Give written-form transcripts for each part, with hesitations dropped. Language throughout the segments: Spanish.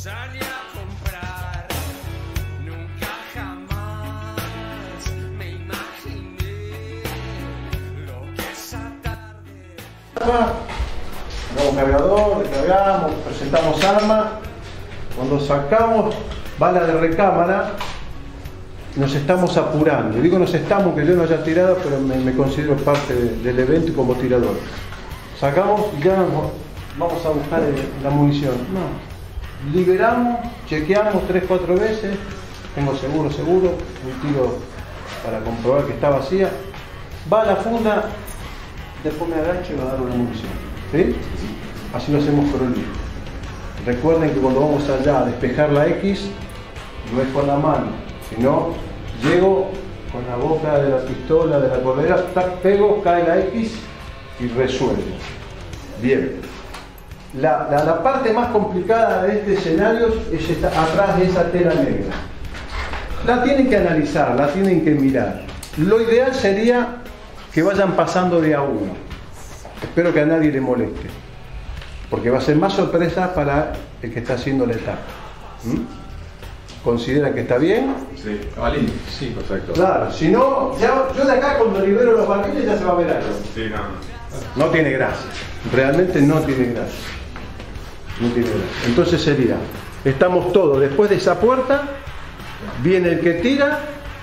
salí a comprar. Nunca jamás me imaginé lo que esa tarde. Nuevo cargador, recargamos, presentamos arma. Cuando sacamos bala de recámara, nos estamos apurando. Digo nos estamos, que yo no haya tirado, pero me considero parte del evento como tirador. Sacamos y ya vamos a buscar la munición. No. Liberamos, chequeamos 3-4 veces. Tengo seguro, un tiro para comprobar que está vacía. Va a la funda, después me agacho y me agarro la munición. ¿Sí? Así lo hacemos con el libro. Recuerden que cuando vamos allá a despejar la X, no es con la mano, sino llego con la boca de la pistola, de la corredera, pego, cae la X y resuelvo. Bien. La parte más complicada de este escenario es atrás de esa tela negra. La tienen que analizar, la tienen que mirar. Lo ideal sería que vayan pasando de a uno. Espero que a nadie le moleste, porque va a ser más sorpresa para el que está haciendo la etapa. ¿Considera que está bien? Sí, vale. Sí, perfecto. Claro, si no, yo de acá cuando libero los barriles ya se va a ver algo. Sí, no. No tiene gracia, realmente no tiene gracia. No tiene gracia. Entonces sería, estamos todos después de esa puerta, viene el que tira,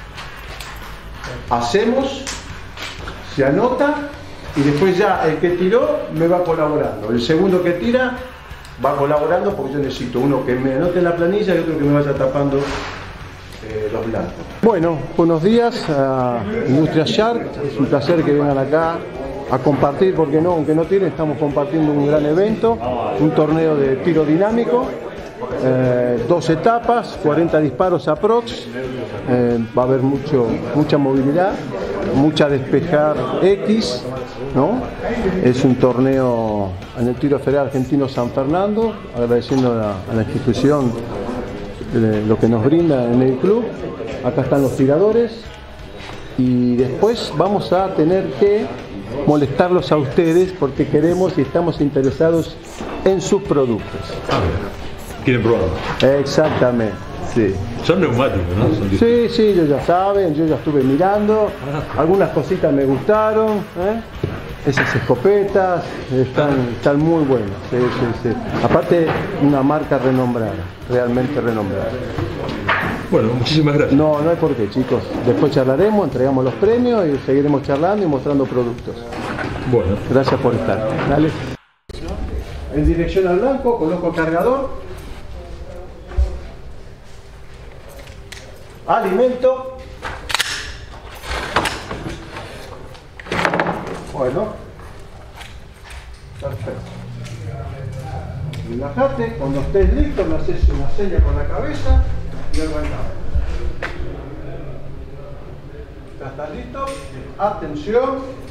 hacemos, se anota y después ya el que tiró me va colaborando. El segundo que tira va colaborando porque yo necesito uno que me anote en la planilla y otro que me vaya tapando los blancos. Bueno, buenos días a Industria Shark. Es un placer que vengan acá a compartir, porque no, aunque no tienen, estamos compartiendo un gran evento, un torneo de tiro dinámico, 2 etapas, 40 disparos aprox, va a haber mucha movilidad, mucha despejar X, ¿no? Es un torneo en el Tiro Federal Argentino San Fernando, agradeciendo a la institución lo que nos brinda en el club. Acá están los tiradores y después vamos a tener que molestarlos a ustedes porque queremos y estamos interesados en sus productos. ¿Quieren probarlo? Exactamente, sí. Son neumáticos, ¿no? Son Sí, ellos ya saben, yo ya estuve mirando, algunas cositas me gustaron, esas escopetas están muy buenas, sí. Aparte, una marca renombrada, realmente renombrada. Bueno, muchísimas gracias. No hay por qué, chicos. Después charlaremos, entregamos los premios y seguiremos charlando y mostrando productos. Bueno. Gracias por estar. Dale. En dirección al blanco, coloco el cargador. Alimento. Bueno. Perfecto. Relajate, cuando estés listo me haces una seña con la cabeza y arrancamos. ¿Ya estás listo? Atención.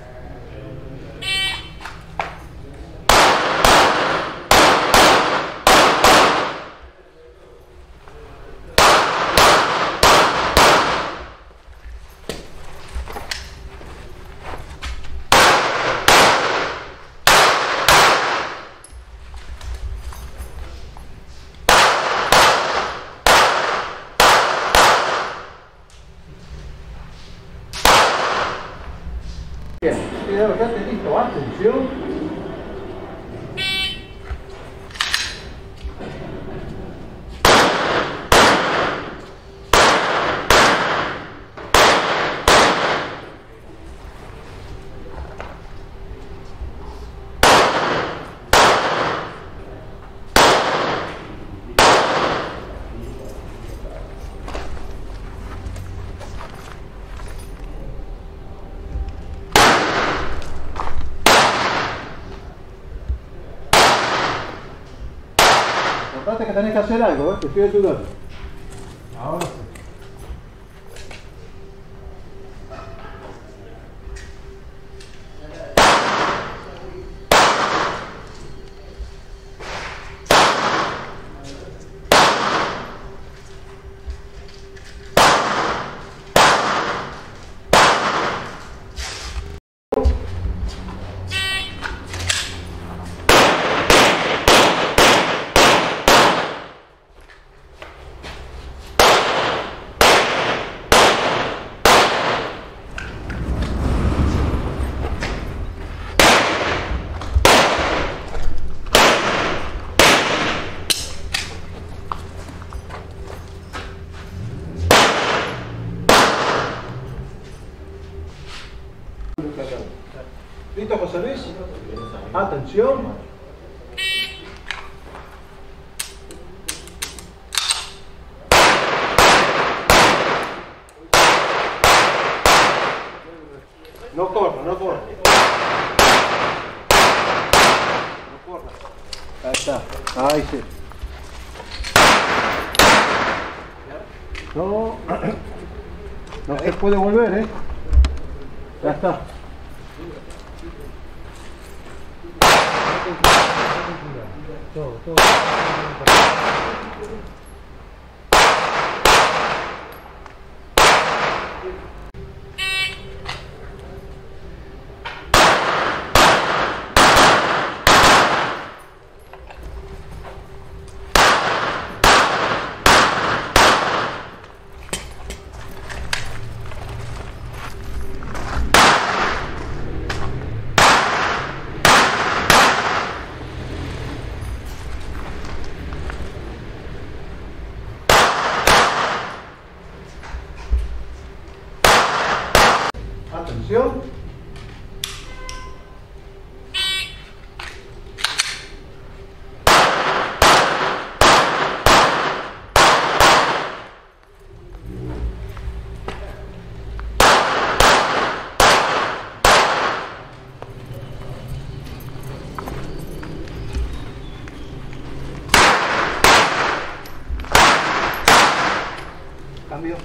Bien, ya estés listo. Atención. Notaste que tenés que hacer algo, te estoy ayudando. Ahora sí. ¿Listo, José Luis? Atención. No corra, no corra. No corra. Ahí está. Ahí sí. No. No se puede volver, ¿eh? Ya está. Todo. Atención. Cambio.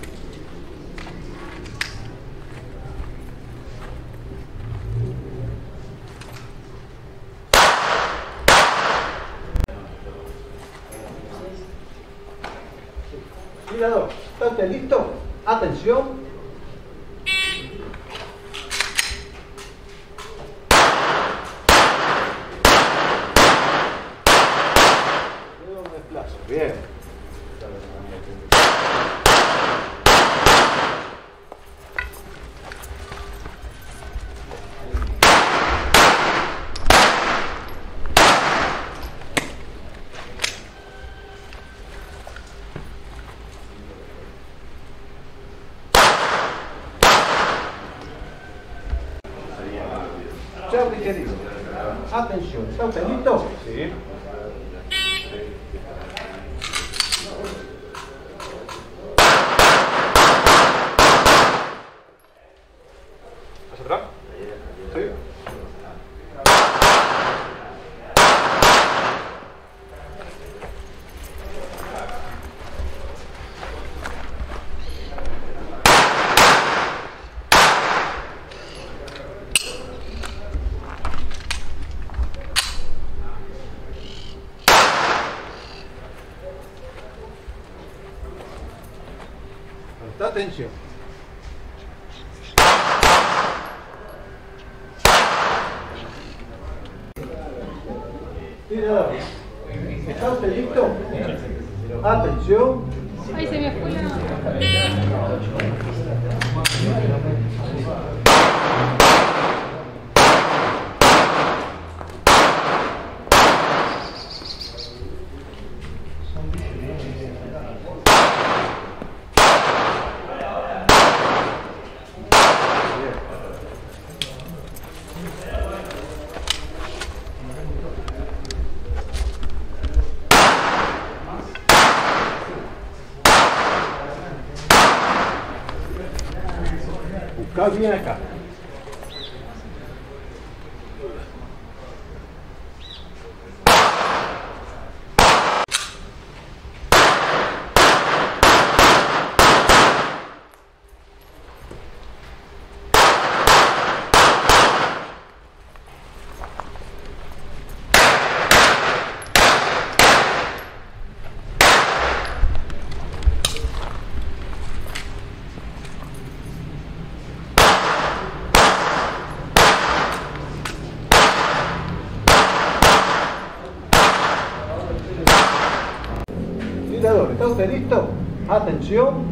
Mirador, ¿está usted listo? Atención. Dedo me desplazo. Bien. Chao, mi querido. Atención, ¿está usted listo? Sí. ¿Hacia atrás? Sí. Presta atención. Tirador. ¿Está usted listo? Atención. Ay, se me fue la... Busca bien acá. Tirador, ¿está usted listo? Atención.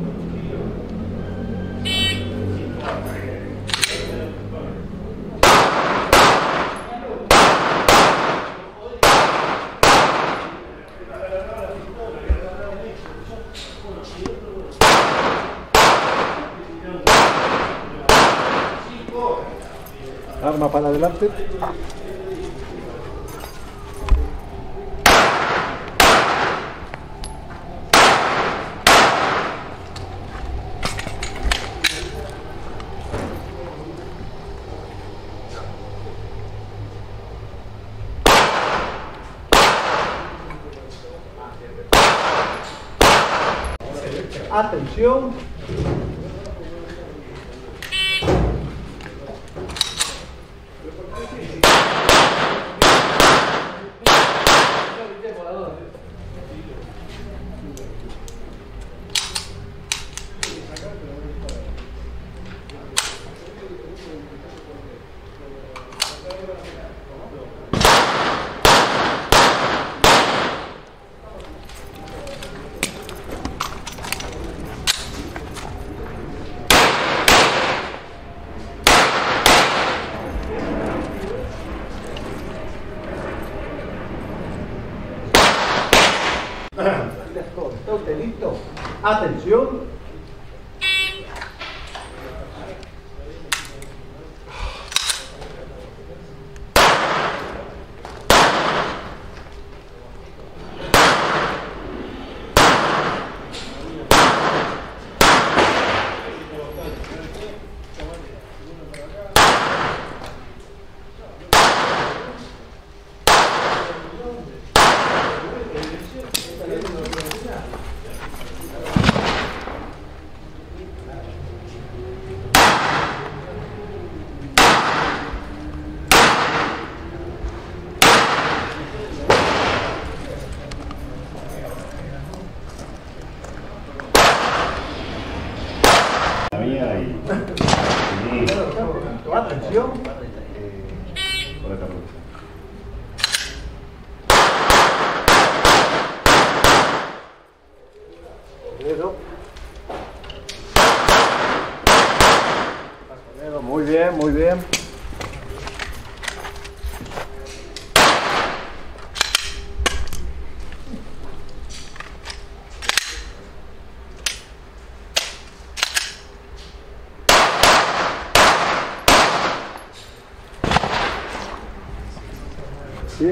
Arma para adelante. Atención. ¿Está usted listo? Atención. Atención. Muy bien, muy bien. Bien.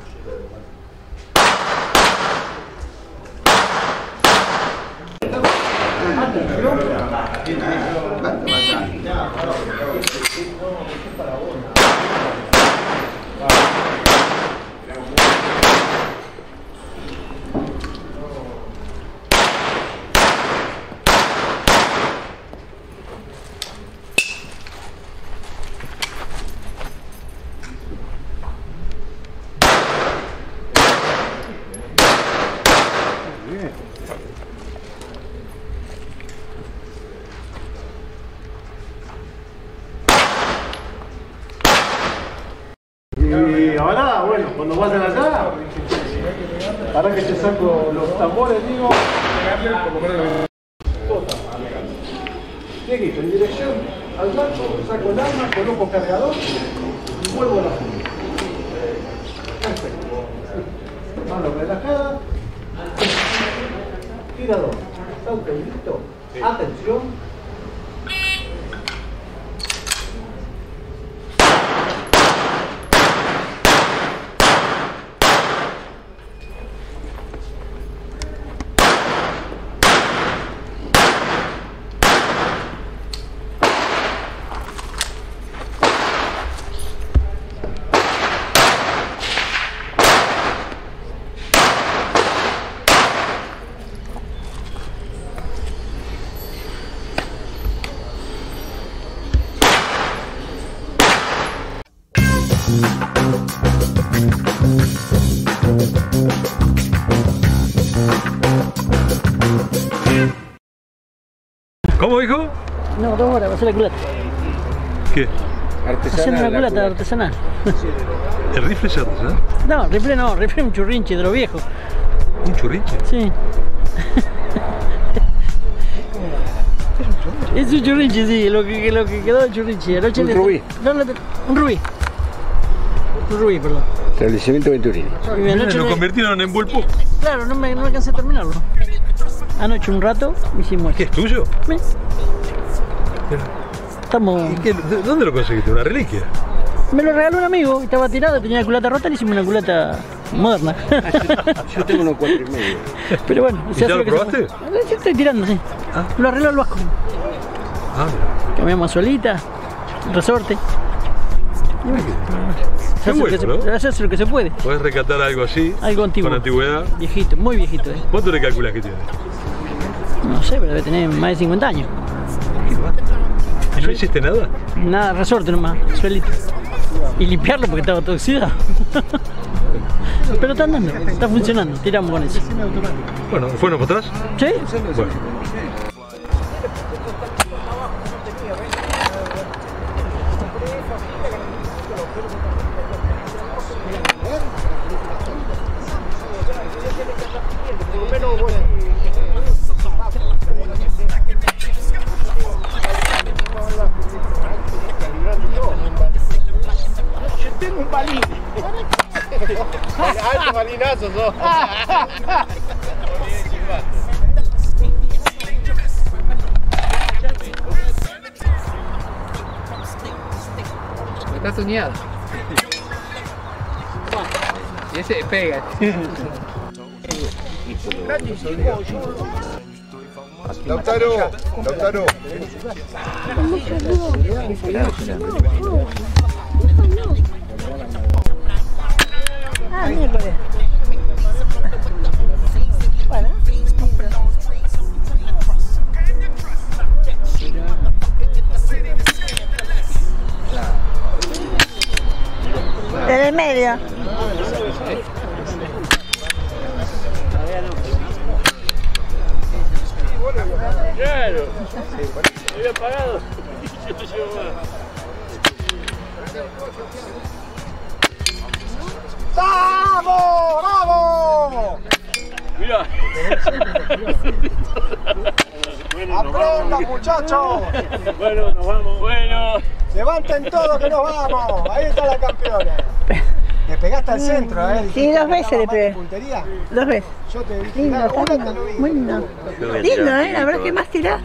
Y ahora, bueno, cuando vayan allá, para que te saco los tambores, digo, Dieguito, en dirección al macho, saco el arma, coloco cargador y vuelvo a la funda. Perfecto. Mano relajada. Tirador. ¿Está usted listo? Sí. Atención. ¿Cómo, hijo? No, 2 horas, va a hacer la culata. ¿Qué? Haciendo una culata artesanal. ¿El rifle es artesanal? No, rifle es un churrinche de lo viejo. ¿Un churrinche? Sí. Es un churrinche, sí, lo que quedó de churrinche. ¿Un rubí? Un rubí. Un rubí, perdón. Establecimiento Venturini. Lo convirtieron en bullpup. Claro, no alcancé a terminarlo. Anoche un rato hicimos ¿Qué es tuyo? Estamos... ¿Dónde lo conseguiste? ¿Una reliquia? Me lo regaló un amigo, estaba tirado, tenía la culata rota, le hicimos una culata moderna. Yo tengo unos 4,5. Pero bueno, ¿Y ya lo probaste? Yo estoy tirando, sí. Ah. Lo arregló el Vasco. Ah, mira. Cambiamos solita, resorte. Y bueno, Qué bueno, ¿no? se hace lo que se puede. Podés rescatar algo así, Algo antiguo. con antigüedad. Viejito, muy viejito. ¿Cuánto le calculas que tiene? No sé, pero debe tener más de 50 años. ¿Y no hiciste nada? Nada, resorte nomás, suelito. Y limpiarlo porque estaba todo oxidado. Pero está andando, está funcionando, tiramos con eso. Bueno, ¿fueron para atrás? ¿Sí? Bueno. Yo tengo un balín. Alto balinazo sos. Está soñado. Y ese pega. Lautaro, Lautaro. Ah, miércoles. Bueno. En el medio. Claro. Me había pagado. Yo te llevo más. ¡Vamos! ¡Vamos! Mira. ¡Aprendan, muchachos! Bueno, nos vamos. Bueno. Levanten todo que nos vamos. Ahí está la campeona. Le pegaste al centro, ¿eh? Sí, 2 veces le pegué. ¿Puntería? 2 veces. Yo te dije, Lindo, una está te lindo. lo vi. Muy lindo. Lindo, la verdad que más tirás.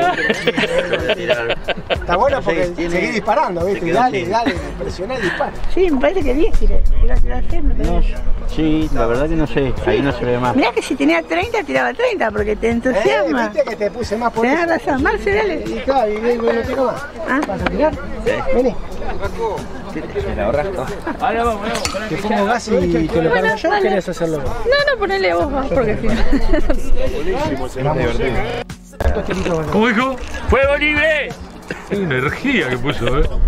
Está bueno porque seguí disparando, ¿viste? Dale, dale, presioná y dispara. Sí, me parece que 10 tiré. Tirá 6, no tenía. Sí, la verdad que no sé, ahí no se ve más. Mirá que si tenía 30, tiraba 30 porque te entusiasma. ¿Viste que te puse más por Tenés eso? razón, Marce, dale. Y claro, y bueno, tiro más. Ah. ¿Vas a tirar? Vení. ¿Te la ahorras? Ahora vamos. Te pongo gas y te lo cargo yo, ¿querés hacerlo vos? No, ponele vos, porque si no. ¿Cómo dijo? ¡Fuego libre! Qué energía que puso, ¿eh?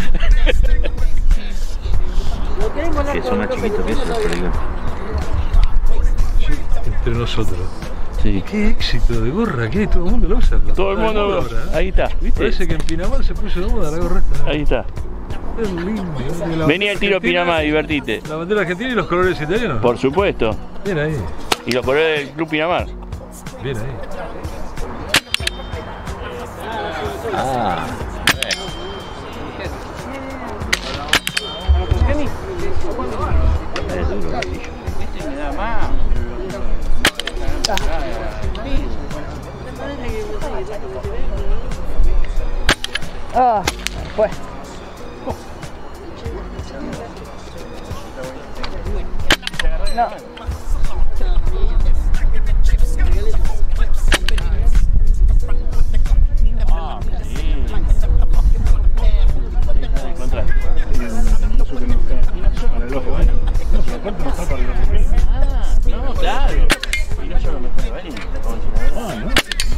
Que son más chiquitos que eso, pero digo. Entre nosotros. Sí. Qué éxito de gorra que hay, todo el mundo lo usa. Todo el mundo ahora, ¿eh? Ahí está, ¿viste? Parece que en Pinamar se puso de moda la gorra esta. Ahí está. Es lindo. Vení al tiro Pinamar, divertite. La bandera argentina y los colores italianos. Por supuesto. Bien ahí, Y los colores del Club Pinamar. bien ahí. Ah. Es duro, gatillo. Ah, pues. No. No, claro. Y no solo me pone Bali, ¿no?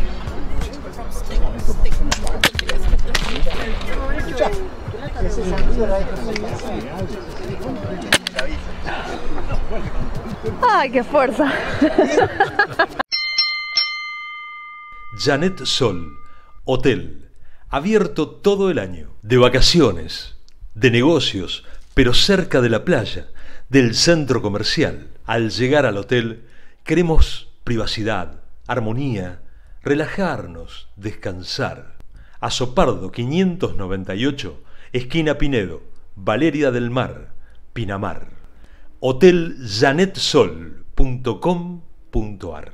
Ay, qué fuerza. Janet Sol, hotel, abierto todo el año, de vacaciones, de negocios, pero cerca de la playa, del centro comercial. Al llegar al hotel, queremos privacidad, armonía, relajarnos, descansar. Azopardo 598, esquina Pinedo, Valeria del Mar, Pinamar. hoteljanetsol.com.ar.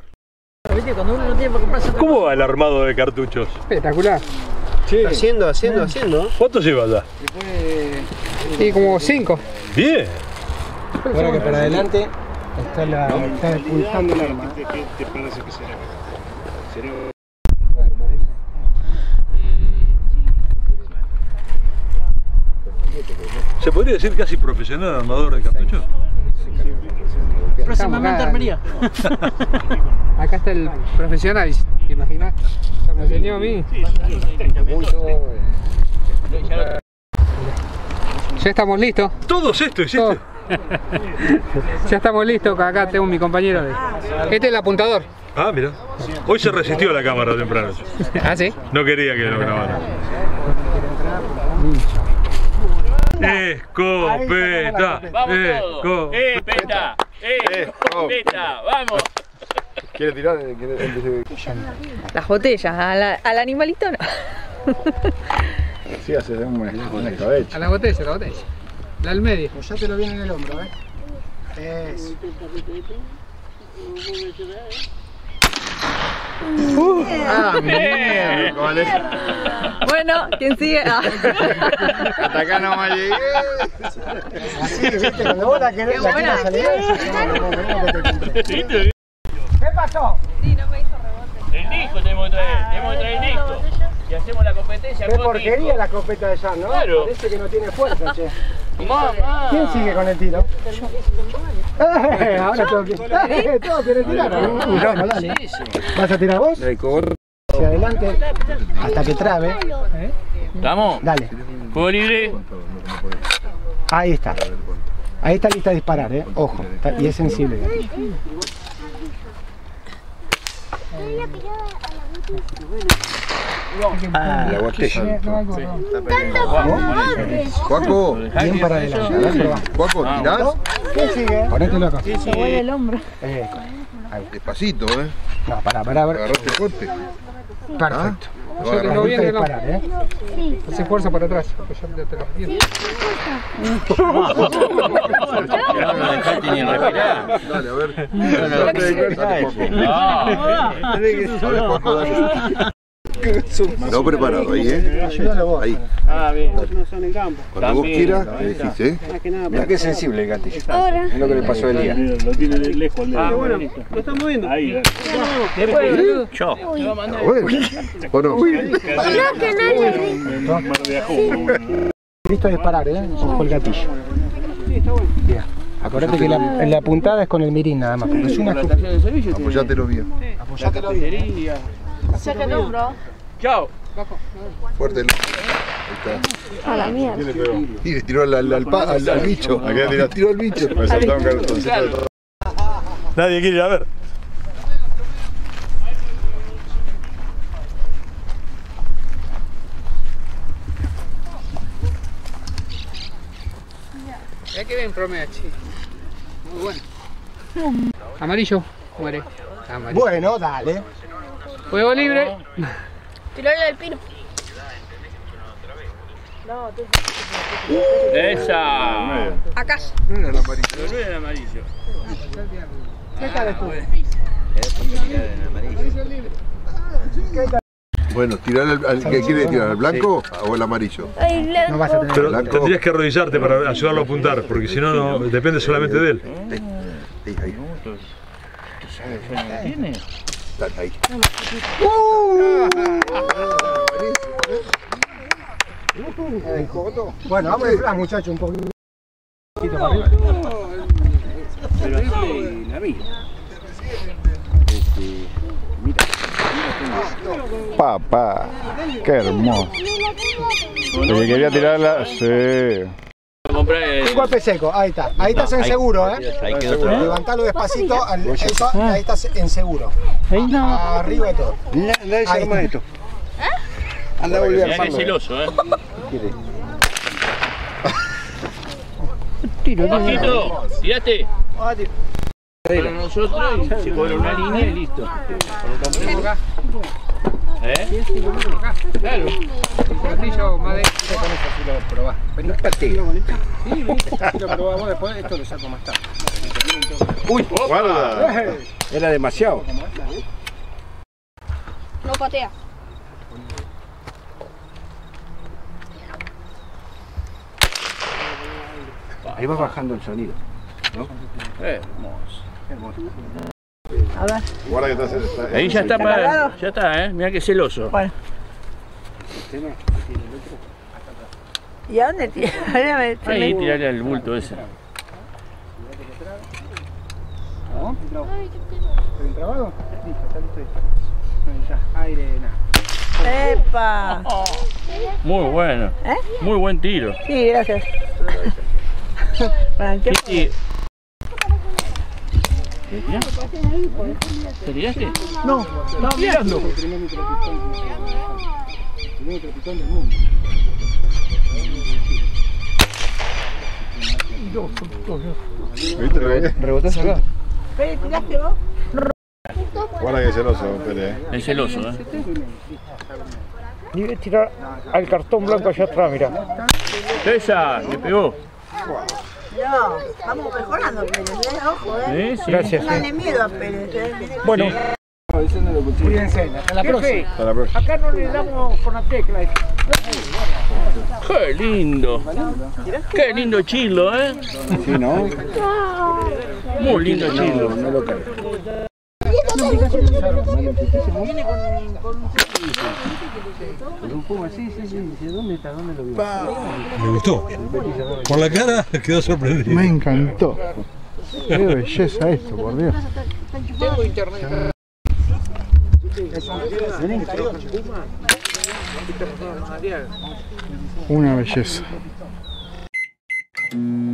¿Cómo va el armado de cartuchos? Espectacular. Sí. Haciendo. ¿Cuánto lleva ya? Y como 5. Bien. Ahora que para adelante está pulsando el arma. ¿Qué te parece que será? ¿Se podría decir casi profesional armador de cartuchos? Próximamente armería. Acá está el profesional, ¿te imaginas? Ya me enseñó a mí. Ya estamos listos. ¿Todos esto hiciste? Ya estamos listos, acá tengo mi compañero. Este es el apuntador. Ah, mira. Hoy se resistió la cámara temprano. ¿Ah, sí? No quería que lo grabaran. Escopeta. Escopeta. Escopeta. Vamos. ¿Quiere tirar? Las botellas, al animalito no. Sí, hace un escabeche. A la botella, La al medio. Pues ya te lo viene en el hombro, Eso. Miércoles. Bueno, ¿quién sigue? Hasta acá no me llegué. Así, viste, cuando vos la querés salir, ¿qué pasó? El disco tenemos que traer el disco. Y hacemos la competencia Qué con porquería disco. la escopeta de Jan, ¿no? Claro. Parece que no tiene fuerza, che. Mamá. ¿Quién sigue con el tiro? Ahora tengo que... todos quieren tirar. Bueno, dale. ¿Vas a tirar vos? Hacia adelante hasta que trabe. ¿Estamos? Dale. ¿Juego libre? Ahí está. Ahí está lista a disparar, ojo. Y es sensible. La botella. Juaco, bien para adelante. Juaco, ¿tirás? ¿Quién sigue? Ponételo acá. Se vuelve el hombro. Despacito, No, para. Agarraste fuerte. Perfecto. No viene, no. Disparar, Hace fuerza para atrás. Pues ya te lo metí. No lo dejaste ni respirar. Dale, a ver. No preparado ahí, Ayúdalo vos. Ahí. Ah, bien. No son en campo. Cuando vos quieras, le decís, Mirá que sensible el gatillo. Ahora. Es lo que le pasó el día. Lo tiene lejos al dedo. Bueno, lo estamos viendo. Ahí, Yo. bueno. ¿O no? Listo a disparar, ojo el gatillo. Bien. Acordate que la puntada es con el mirín nada más, porque es una... Apoyátelo bien. Apoyátelo bien. Saca el hombro. Chao. Fuerte. Ahí está. A la mierda. Y le tiró al bicho. Acá le tiró al bicho. Me saltó un cartoncito. Nadie quiere ir a ver. Ya que ven promedio, muy bueno. Amarillo, muere. Amarillo. Bueno, dale. Juego libre. Tirarle al pino. Esa. Acá. No era el amarillo. Pero no era el amarillo. ¿Qué tal estuvo? Bueno, tirar al que quiere tirar, ¿al blanco o el amarillo? No vas a tener Pero blanco. tendrías que arrodillarte para ayudarlo a apuntar, porque si no, no depende solamente de él. Ahí. ¿Tiene? Dale, ahí. Bueno, vamos a disparar, muchachos, un poquito para arriba. Pero así la vi. Papá, qué hermoso. El que quería tirarla, sí. Un golpe seco, ahí está. Ahí estás en seguro, Ahí quedó otro. Levantalo despacito, eso, ahí estás en seguro. Arriba de todo. Nadie se arma esto. Anda a volver a Mirá que es celoso, Bajito, tiraste. Para nosotros y se cobra una línea y listo. Colocamos acá. Claro. El gatillo más de... con esto si lo probás. Vení, sí, vení, si lo probamos después, esto lo saco más tarde. Uy, guarda. Era demasiado. No patea. Ahí va bajando el sonido, ¿no? Hermoso. A ver. Guarda que está cerca. Ahí ya está, ya está, mirá que celoso. Bueno. ¿Y a dónde tira? Ahí tirale al bulto ese. ¿No? ¿Está trabado? Listo, está listo. Ahí ya, aire, nada. ¡Epa! Muy bueno. Muy buen tiro. Sí, gracias. ¿Qué ¿Te tiraste? No, estaba mirando. El primer micropitón del mundo. ¿Viste lo que? ¿Rebotás acá? ¿Pérez, tiraste vos? Guarda que es celoso, Pérez. Es celoso, Y voy a tirar al cartón blanco allá atrás, mirá. ¡Esa! ¡Le pegó! No, vamos mejorando, Pérez, ojo, Sí, sí. Gracias. Dale miedo a Pérez, Bueno. Cuídense, hasta la próxima. Hasta la próxima. Acá no le damos con la tecla. ¡Qué lindo! ¡Qué lindo chilo, Sí, ¿no? Muy lindo chilo. No lo creo. Viene con un puma, sí. ¿Dónde está? ¿Dónde lo vio? Me gustó. Por la cara quedó sorprendido. Me encantó. Qué belleza esto, por Dios. Tengo internet. Una belleza.